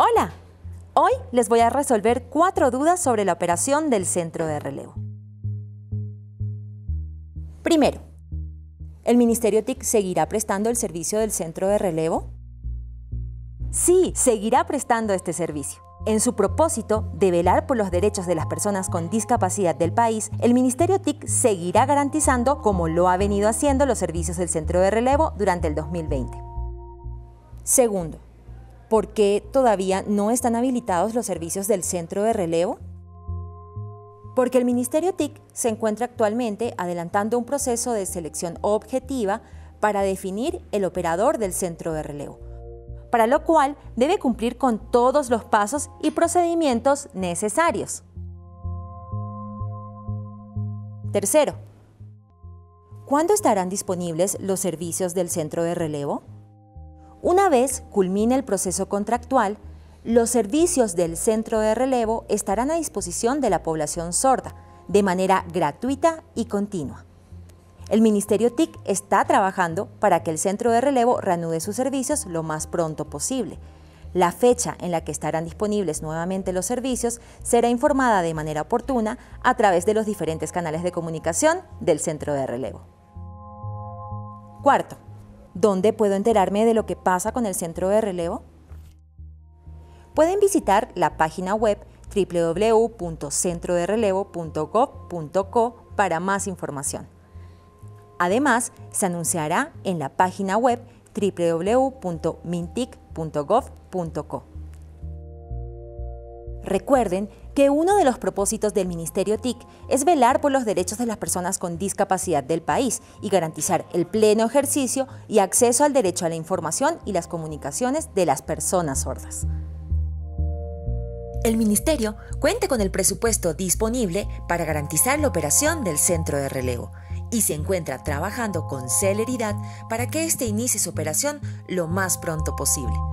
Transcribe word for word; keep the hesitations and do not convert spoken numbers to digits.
Hola, hoy les voy a resolver cuatro dudas sobre la operación del centro de relevo. Primero, ¿el Ministerio T I C seguirá prestando el servicio del centro de relevo? Sí, seguirá prestando este servicio. En su propósito de velar por los derechos de las personas con discapacidad del país, el Ministerio T I C seguirá garantizando, como lo ha venido haciendo, los servicios del centro de relevo durante el dos mil veinte. Segundo, ¿por qué todavía no están habilitados los servicios del centro de relevo? Porque el Ministerio T I C se encuentra actualmente adelantando un proceso de selección objetiva para definir el operador del centro de relevo, para lo cual debe cumplir con todos los pasos y procedimientos necesarios. Tercero, ¿cuándo estarán disponibles los servicios del centro de relevo? Una vez culmine el proceso contractual, los servicios del centro de relevo estarán a disposición de la población sorda, de manera gratuita y continua. El Ministerio T I C está trabajando para que el centro de relevo reanude sus servicios lo más pronto posible. La fecha en la que estarán disponibles nuevamente los servicios será informada de manera oportuna a través de los diferentes canales de comunicación del centro de relevo. Cuarto, ¿dónde puedo enterarme de lo que pasa con el centro de relevo? Pueden visitar la página web doble u doble u doble u punto centro de relevo punto gov punto co para más información. Además, se anunciará en la página web doble u doble u doble u punto mintic punto gov punto co. Recuerden que uno de los propósitos del Ministerio T I C es velar por los derechos de las personas con discapacidad del país y garantizar el pleno ejercicio y acceso al derecho a la información y las comunicaciones de las personas sordas. El Ministerio cuenta con el presupuesto disponible para garantizar la operación del centro de relevo y se encuentra trabajando con celeridad para que éste inicie su operación lo más pronto posible.